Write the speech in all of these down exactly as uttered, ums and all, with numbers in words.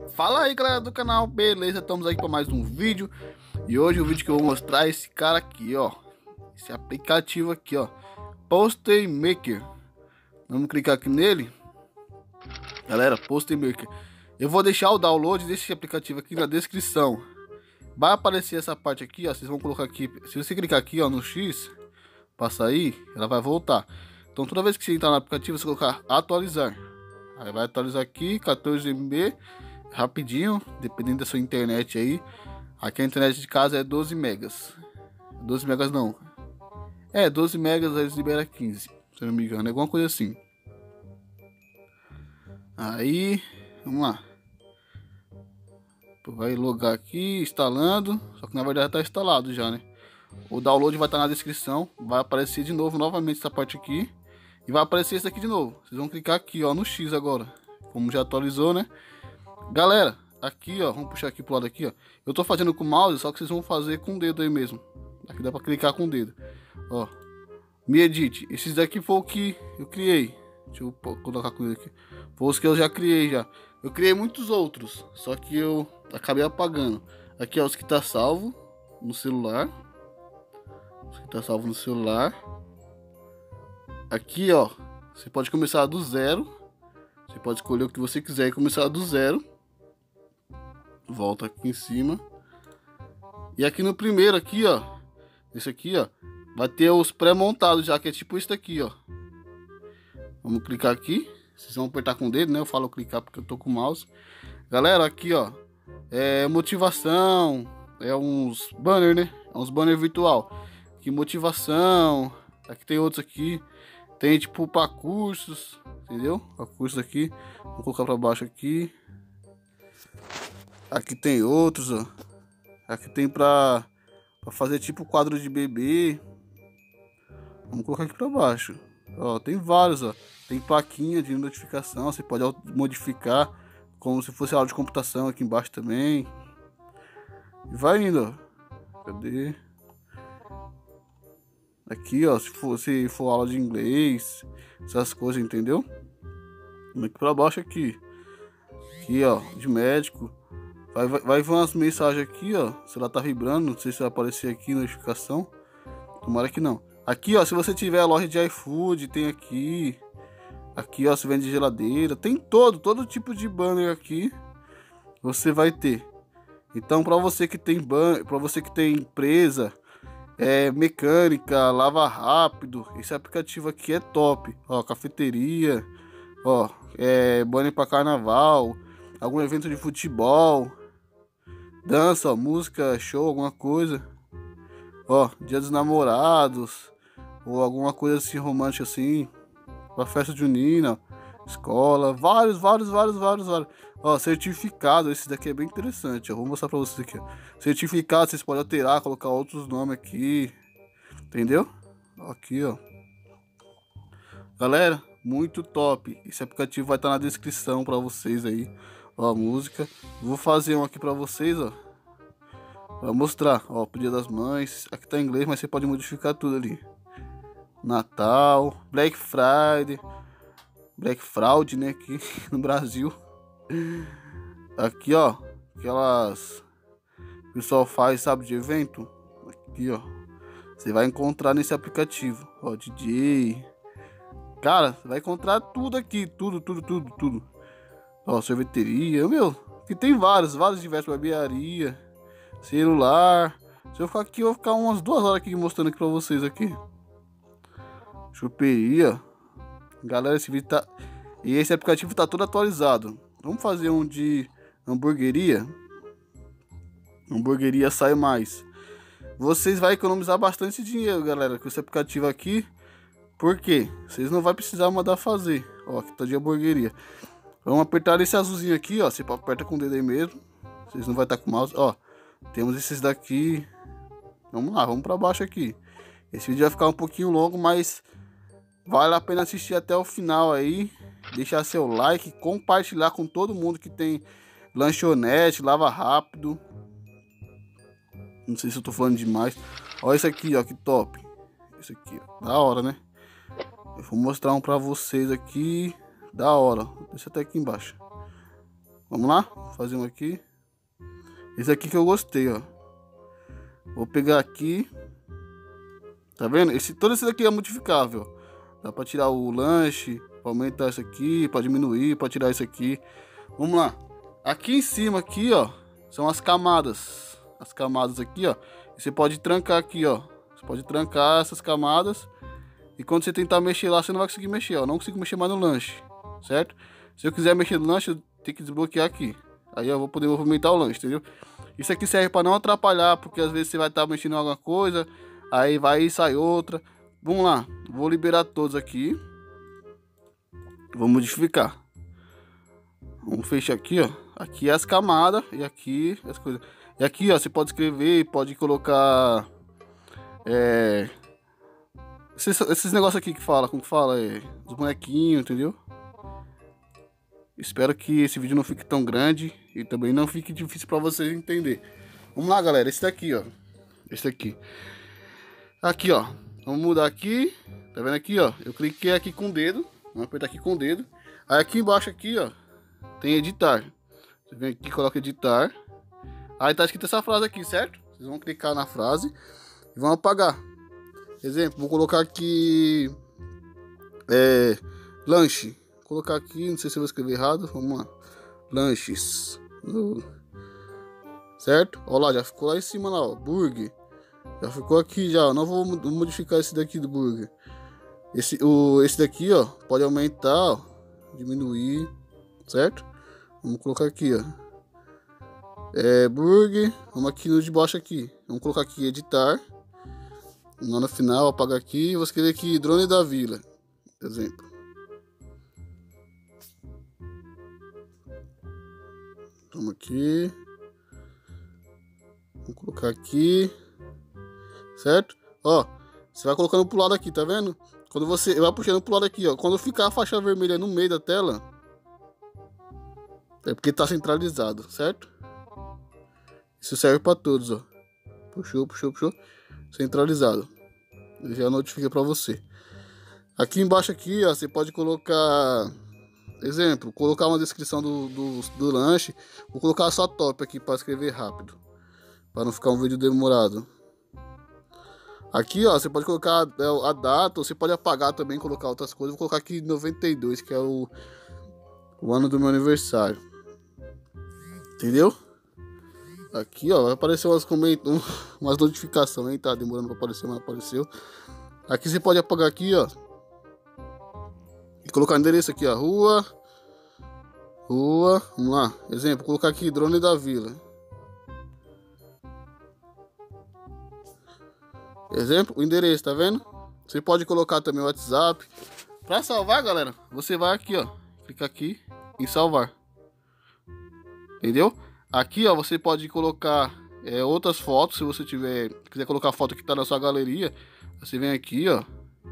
Fala aí, galera do canal, beleza? Estamos aqui para mais um vídeo. E hoje o vídeo que eu vou mostrar é esse cara aqui, ó. Esse aplicativo aqui, ó, Poster Maker. Vamos clicar aqui nele. Galera, Poster Maker. Eu vou deixar o download desse aplicativo aqui na descrição. Vai aparecer essa parte aqui, ó. Vocês vão colocar aqui. Se você clicar aqui, ó, no X, para sair, ela vai voltar. Então toda vez que você entrar no aplicativo, você colocar atualizar. Aí vai atualizar aqui, quatorze megabytes, rapidinho, dependendo da sua internet aí. Aqui a internet de casa é doze megas. doze megas não. É, doze megas eles liberam quinze, se eu não me engano, é alguma coisa assim. Aí, vamos lá. Vai logar aqui, instalando. Só que na verdade está instalado já, né? O download vai estar na descrição. Vai aparecer de novo, novamente, essa parte aqui. E vai aparecer esse aqui de novo. Vocês vão clicar aqui, ó, no X agora. Como já atualizou, né? Galera, aqui, ó, vamos puxar aqui pro lado aqui, ó. Eu tô fazendo com o mouse, só que vocês vão fazer com o dedo aí mesmo. Aqui dá pra clicar com o dedo. Ó, me edite. Esses daqui foi o que eu criei. Deixa eu colocar com ele aqui. Foi os que eu já criei já. Eu criei muitos outros, só que eu acabei apagando. Aqui, ó, os que tá salvo no celular. Os que tá salvo no celular. Aqui, ó, você pode começar do zero. Você pode escolher o que você quiser e começar do zero. Volta aqui em cima. E aqui no primeiro aqui, ó, esse aqui, ó, vai ter os pré-montados já, que é tipo isso daqui, ó. Vamos clicar aqui. Vocês vão apertar com o dedo, né? Eu falo clicar porque eu tô com o mouse. Galera, aqui, ó, é motivação. É uns banner, né? É uns banner virtual. Aqui, motivação. Aqui tem outros aqui. Tem tipo para cursos, entendeu? Para cursos aqui. Vou colocar para baixo aqui. Aqui tem outros, ó. Aqui tem para fazer tipo quadro de bebê. Vamos colocar aqui para baixo. Ó, tem vários, ó. Tem plaquinha de notificação. Você pode modificar como se fosse aula de computação aqui embaixo também. E vai indo, ó. Cadê? Aqui, ó, se for, se for aula de inglês, essas coisas, entendeu? Vamos aqui pra baixo aqui. Aqui, ó, de médico. Vai, vai, vai vir umas mensagens aqui, ó. Se ela tá vibrando, não sei se vai aparecer aqui notificação. Tomara que não. Aqui, ó, se você tiver a loja de iFood, tem aqui. Aqui, ó, se vende geladeira. Tem todo, todo tipo de banner aqui. Você vai ter. Então, pra você que tem banner, pra você que tem empresa, é, mecânica, lava rápido, esse aplicativo aqui é top. Ó, cafeteria, ó, é, banner para carnaval, algum evento de futebol, dança, ó, música, show, alguma coisa. Ó, dia dos namorados, ou alguma coisa assim romântica assim, pra festa junina, escola, vários, vários, vários, vários, vários. Ó, certificado, esse daqui é bem interessante, ó. Vou mostrar pra vocês aqui, ó. Certificado, vocês podem alterar, colocar outros nomes aqui. Entendeu? Aqui, ó. Galera, muito top. Esse aplicativo vai estar na descrição pra vocês aí. Ó, a música. Vou fazer um aqui pra vocês, ó. Pra mostrar, ó, o Dia das Mães. Aqui tá em inglês, mas você pode modificar tudo ali. Natal, Black Friday. Black Fraud, né, aqui no Brasil. Aqui, ó, aquelas o pessoal faz, sabe, de evento. Aqui, ó, você vai encontrar nesse aplicativo, ó, D J. Cara, você vai encontrar tudo aqui, tudo, tudo, tudo, tudo. Ó, sorveteria, meu, que tem vários, vários diversos, barbearia, celular. Se eu ficar aqui, eu vou ficar umas duas horas aqui mostrando aqui pra vocês aqui. Choperia. Galera, esse vídeo tá... E esse aplicativo tá todo atualizado. Vamos fazer um de hamburgueria. Hamburgueria sai mais. Vocês vão economizar bastante dinheiro, galera, com esse aplicativo aqui. Por quê? Vocês não vão precisar mandar fazer. Ó, aqui tá de hamburgueria. Vamos apertar esse azulzinho aqui, ó. Você aperta com o dedo aí mesmo. Vocês não vão estar com o mouse. Ó, temos esses daqui. Vamos lá, vamos pra baixo aqui. Esse vídeo vai ficar um pouquinho longo, mas vale a pena assistir até o final aí. Deixar seu like, compartilhar com todo mundo que tem lanchonete, lava rápido. Não sei se eu tô falando demais. Olha isso aqui, ó, que top. Isso aqui, ó, da hora, né? Eu vou mostrar um pra vocês aqui. Da hora. Deixa até aqui embaixo. Vamos lá? Vou fazer um aqui. Esse aqui que eu gostei, ó. Vou pegar aqui. Tá vendo? Esse, todo esse daqui é modificável. Dá pra tirar o lanche, pra aumentar isso aqui, pra diminuir, pra tirar isso aqui. Vamos lá. Aqui em cima, aqui, ó, são as camadas. As camadas aqui, ó. E você pode trancar aqui, ó. Você pode trancar essas camadas. E quando você tentar mexer lá, você não vai conseguir mexer, ó. Não consigo mexer mais no lanche, certo? Se eu quiser mexer no lanche, eu tenho que desbloquear aqui. Aí eu vou poder movimentar o lanche, entendeu? Isso aqui serve para não atrapalhar, porque às vezes você vai estar tá mexendo em alguma coisa, aí vai e sai outra. Vamos lá, vou liberar todos aqui. Vou modificar. Vamos fechar aqui, ó. Aqui é as camadas e aqui as coisas. E aqui, ó, você pode escrever, pode colocar é, esses, esses negócios aqui que fala, como que fala, é, os bonequinhos, entendeu? Espero que esse vídeo não fique tão grande e também não fique difícil para vocês entender. Vamos lá, galera. Esse daqui, ó. Esse daqui. Aqui, ó. Vamos mudar aqui. Tá vendo aqui, ó? Eu cliquei aqui com o dedo. Vamos apertar aqui com o dedo. Aí aqui embaixo aqui, ó, tem editar. Você vem aqui, coloca editar. Aí tá escrito essa frase aqui, certo? Vocês vão clicar na frase e vão apagar. Exemplo, vou colocar aqui é, lanche. Vou colocar aqui, não sei se eu vou escrever errado. Vamos lá. Lanches. Certo? Olha lá, já ficou lá em cima lá, ó. Burger. Já ficou aqui já. Não vou modificar esse daqui do burger. Esse, o, esse daqui, ó, pode aumentar, ó, diminuir, certo? Vamos colocar aqui, ó. É, burger. Vamos aqui no de baixo aqui. Vamos colocar aqui editar. Lá no final, apagar aqui. Vou escrever aqui drone da vila. Exemplo. Vamos aqui. Vou colocar aqui. Certo? Ó, você vai colocando pro lado aqui, tá vendo? Quando você vai puxando pro lado aqui, ó. Quando ficar a faixa vermelha no meio da tela, é porque tá centralizado, certo? Isso serve para todos, ó. Puxou, puxou, puxou. Centralizado. Ele já notifica para você. Aqui embaixo aqui, ó, você pode colocar... Exemplo, colocar uma descrição do, do, do lanche. Vou colocar só top aqui para escrever rápido, para não ficar um vídeo demorado. Aqui, ó, você pode colocar a data, ou você pode apagar também, colocar outras coisas. Vou colocar aqui noventa e dois, que é o, o ano do meu aniversário. Entendeu? Aqui, ó, vai aparecer umas, umas notificações, hein? Tá demorando para aparecer, mas apareceu. Aqui você pode apagar aqui, ó. E colocar o endereço aqui, ó. Rua. Rua. Vamos lá. Exemplo, colocar aqui drone da vila. Exemplo, o endereço, tá vendo? Você pode colocar também o WhatsApp. Para salvar, galera, você vai aqui, ó. Clica aqui em salvar. Entendeu? Aqui, ó, você pode colocar é, outras fotos. Se você tiver, quiser colocar a foto que tá na sua galeria, você vem aqui, ó.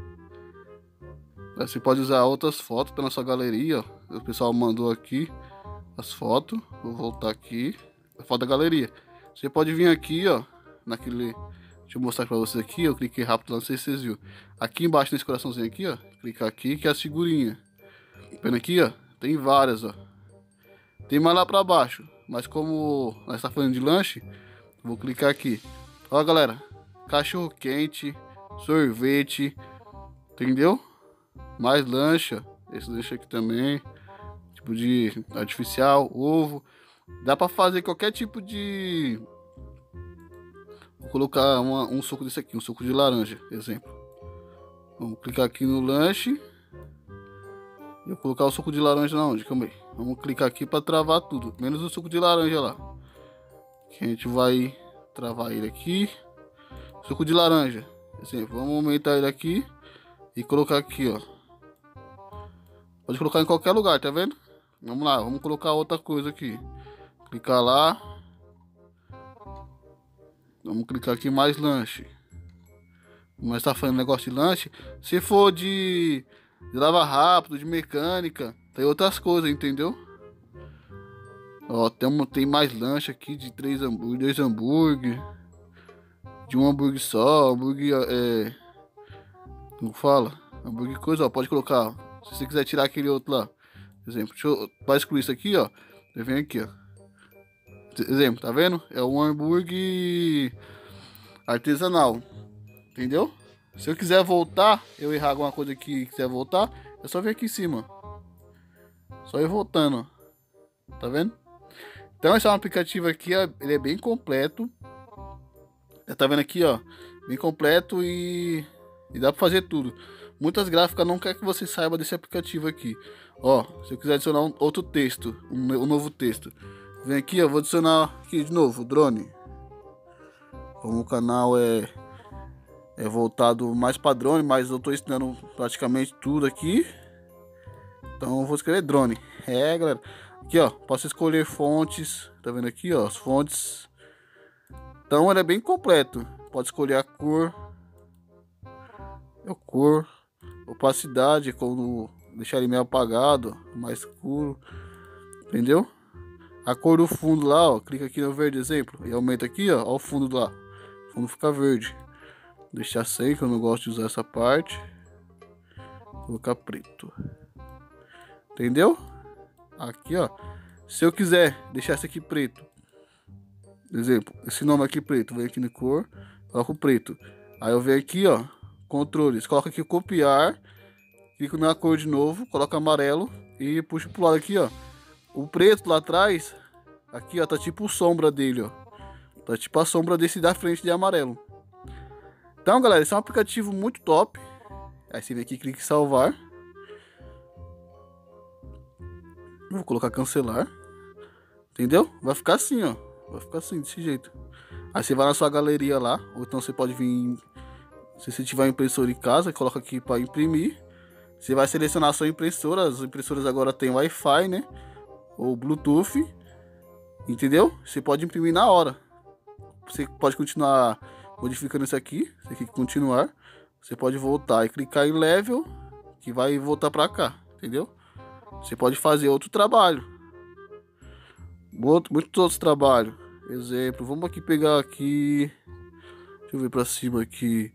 Você pode usar outras fotos pela sua galeria, ó. O pessoal mandou aqui as fotos. Vou voltar aqui. A foto da galeria. Você pode vir aqui, ó, naquele... Deixa eu mostrar pra vocês aqui. Eu cliquei rápido lá, não sei se vocês viram. Aqui embaixo nesse coraçãozinho aqui, ó. Clicar aqui, que é a figurinha. Vendo aqui, ó. Tem várias, ó. Tem mais lá pra baixo. Mas como nós tá falando de lanche, vou clicar aqui. Ó, galera. Cachorro quente. Sorvete. Entendeu? Mais lanche, ó. Esse lanche aqui também. Tipo de artificial, ovo. Dá pra fazer qualquer tipo de... Vou colocar uma, um suco desse aqui, um suco de laranja, exemplo. Vamos clicar aqui no lanche. E vou colocar o suco de laranja na onde? Calma aí. Vamos clicar aqui para travar tudo, menos o suco de laranja lá. Que a gente vai travar ele aqui. Suco de laranja, exemplo. Vamos aumentar ele aqui e colocar aqui, ó. Pode colocar em qualquer lugar, tá vendo? Vamos lá, vamos colocar outra coisa aqui. Clicar lá. Vamos clicar aqui mais lanche. Mas tá falando negócio de lanche. Se for de, de lavar rápido, de mecânica, tem outras coisas, entendeu? Ó, tem, tem mais lanche aqui de três hambúrguer, dois hambúrguer, de um hambúrguer só, hambúrguer é, como fala? Hambúrguer coisa, ó, pode colocar. Ó, se você quiser tirar aquele outro lá, exemplo, deixa eu, para excluir isso aqui, ó, Você vem aqui, ó. Exemplo, tá vendo? É um hambúrguer artesanal. Entendeu? Se eu quiser voltar, eu errar alguma coisa aqui e quiser voltar, é só vir aqui em cima. Só ir voltando. Tá vendo? Então esse é um aplicativo aqui, ó, ele é bem completo. Tá vendo aqui, ó? Bem completo e, e dá pra fazer tudo. Muitas gráficas não quer que você saiba desse aplicativo aqui. Ó, se eu quiser adicionar um outro texto, um, um novo texto, vem aqui, ó, vou adicionar aqui de novo, drone. Como o canal é é voltado mais para drone, mas eu tô ensinando praticamente tudo aqui. Então eu vou escrever drone. É, galera. Aqui, ó, posso escolher fontes. Tá vendo aqui, ó, as fontes. Então ele é bem completo. Pode escolher a cor. A cor, opacidade, como deixar ele meio apagado, mais escuro. Entendeu? A cor do fundo lá, ó, clica aqui no verde exemplo e aumenta aqui, ó, ó o fundo lá. O fundo fica verde. Deixar sem, que eu não gosto de usar essa parte. Colocar preto. Entendeu? Aqui, ó. Se eu quiser deixar esse aqui preto, exemplo, esse nome aqui preto, vem aqui no cor, coloco preto. Aí eu venho aqui, ó, controles, coloco aqui copiar, clico na cor de novo, coloco amarelo e puxo pro lado aqui, ó. O preto lá atrás, aqui, ó, tá tipo sombra dele, ó. Tá tipo a sombra desse da frente de amarelo. Então, galera, esse é um aplicativo muito top. Aí você vem aqui, clica em salvar. Vou colocar cancelar. Entendeu? Vai ficar assim, ó. Vai ficar assim, desse jeito. Aí você vai na sua galeria lá. Ou então você pode vir... Se você tiver impressora em casa, coloca aqui para imprimir. Você vai selecionar a sua impressora. As impressoras agora tem Wi-Fi, né? Ou Bluetooth. Entendeu? Você pode imprimir na hora. Você pode continuar modificando isso aqui. Você clica em continuar. Você pode voltar e clicar em level, que vai voltar para cá. Entendeu? Você pode fazer outro trabalho. Outro, muitos outros trabalhos. Exemplo, vamos aqui pegar aqui. Deixa eu ver para cima aqui.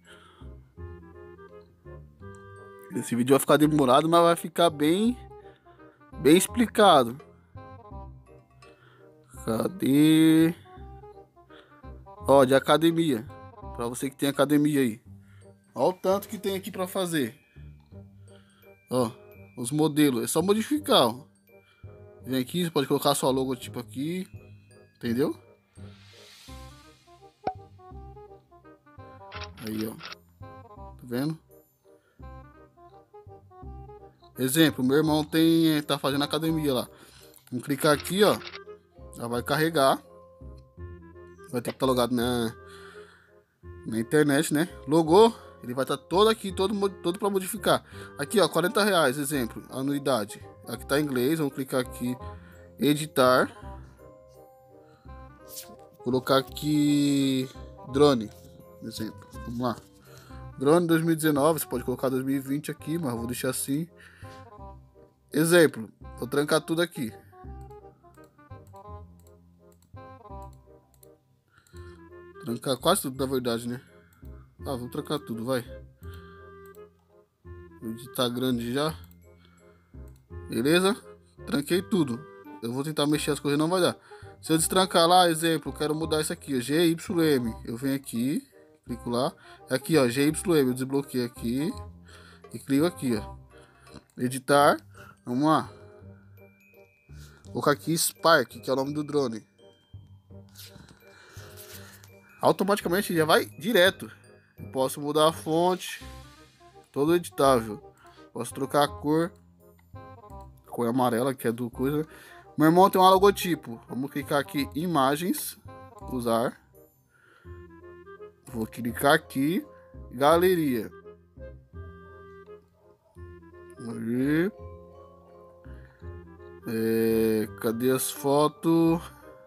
Esse vídeo vai ficar demorado, mas vai ficar bem, bem explicado. Cadê? Ó, de academia. Para você que tem academia aí. Ó o tanto que tem aqui para fazer. Ó, os modelos. É só modificar, ó. Vem aqui, você pode colocar sua logotipo aqui. Entendeu? Aí, ó. Tá vendo? Exemplo, meu irmão tem, tá fazendo academia lá. Vamos clicar aqui, ó. Já vai carregar. Vai ter que estar logado na, na internet, né? Logou, ele vai estar todo aqui, todo, todo para modificar. Aqui, ó, quarenta reais, exemplo, anuidade. Aqui tá em inglês, vamos clicar aqui, editar. Colocar aqui drone, exemplo. Vamos lá. Drone dois mil e dezenove, você pode colocar dois mil e vinte aqui, mas eu vou deixar assim. Exemplo, vou trancar tudo aqui. Trancar quase tudo, na verdade, né? Ah, vou trancar tudo, vai. O vídeo tá grande já. Beleza? Tranquei tudo. Eu vou tentar mexer as coisas, não vai dar. Se eu destrancar lá, exemplo, eu quero mudar isso aqui, ó, G Y M. Eu venho aqui, clico lá. Aqui, ó, G Y M. Eu desbloqueio aqui. E clico aqui, ó. Editar. Vamos lá. Vou colocar aqui Spark, que é o nome do drone. Automaticamente já vai direto. Eu posso mudar a fonte. Todo editável. Posso trocar a cor. Cor amarela, que é do coisa. Meu irmão tem um logotipo. Vamos clicar aqui imagens. Usar. Vou clicar aqui. Galeria. Aí. É, cadê as fotos?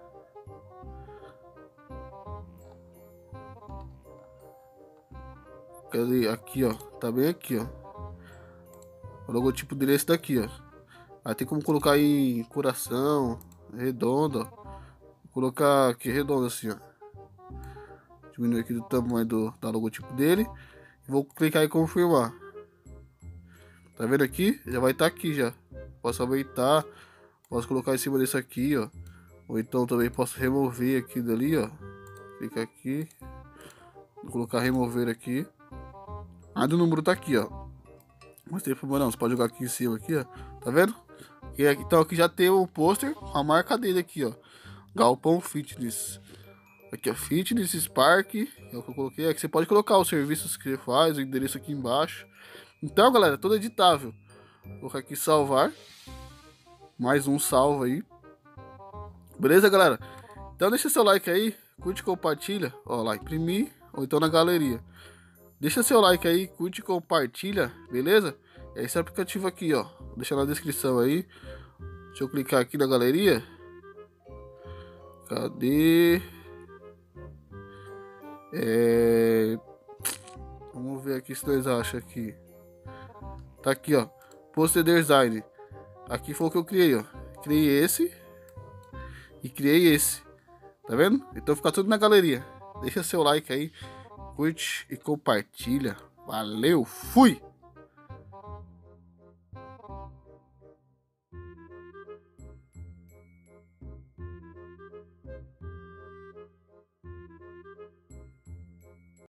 Cadê? Aqui, ó. Tá bem aqui, ó. O logotipo dele é esse daqui, ó. Aí tem como colocar em coração, redondo, ó. Vou colocar aqui redondo assim, ó. Diminuir aqui do tamanho do da logotipo dele. Vou clicar em confirmar. Tá vendo aqui? Já vai estar tá aqui já. Posso aumentar Posso colocar em cima desse aqui, ó. Ou então também posso remover aqui dali, ó. Clica aqui. Vou colocar remover aqui. A do número tá aqui, ó. Mostrei pro não, você pode jogar aqui em cima, aqui, ó. Tá vendo? E aqui, então aqui já tem o pôster, a marca dele aqui, ó. Galpão Fitness. Aqui, ó, Fitness Spark. É o que eu coloquei. Aqui você pode colocar os serviços que você faz, o endereço aqui embaixo. Então, galera, todo editável. Vou colocar aqui salvar. Mais um salvo aí. Beleza, galera? Então deixa seu like aí, curte e compartilha. Ó, lá, imprimir, ou então na galeria. Deixa seu like aí, curte e compartilha, beleza? É esse aplicativo aqui, ó. Vou deixar na descrição aí. Deixa eu clicar aqui na galeria. Cadê? É... Vamos ver aqui se nós acham aqui. Tá aqui, ó. Poster Design. Aqui foi o que eu criei, ó. Criei esse. E criei esse. Tá vendo? Então fica tudo na galeria. Deixa seu like aí. Curte e compartilha. Valeu, fui!